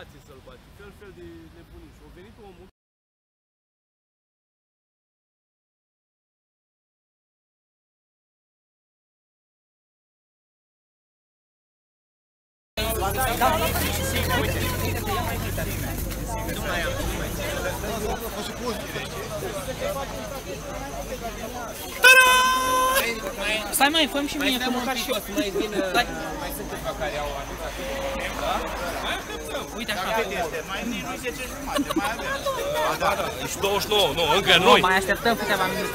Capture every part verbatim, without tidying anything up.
conspirație sălbatice, fel, fel de nebunii. Și a venit omul. Stai mai, fă-mi și mie, că măcar și eu. Mai vin, mai sunt câțiva care au anunțat. Mai așteptăm. Uite așa. Mai nu zece jumate, mai avem. Da, da, ești douăzeci și nouă, nu, încă noi. Mai așteptăm câteva minute.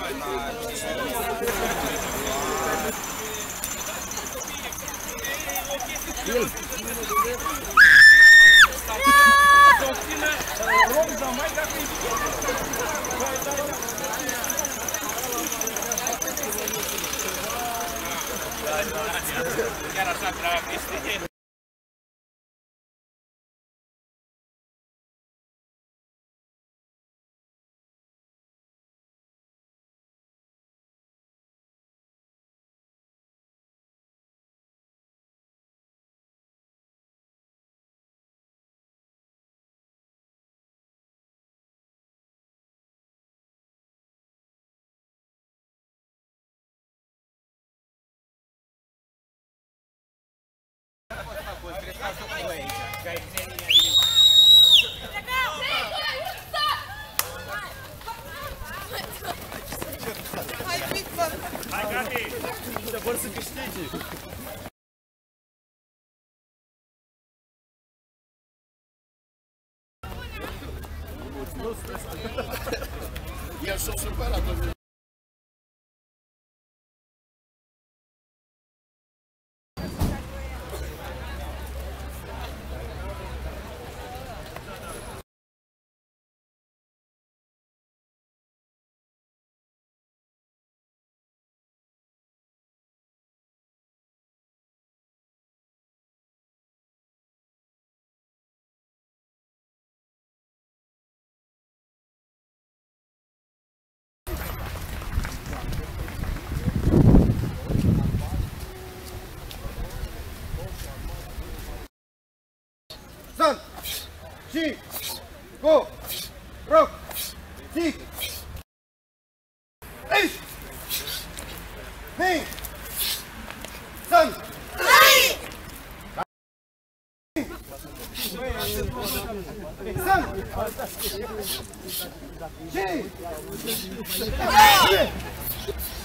Chiar așa drag este. Hai, Gati! Te vor să câștigi! El s-a supărat. San, și, go, rock, tic, ei, hei, san, san, și,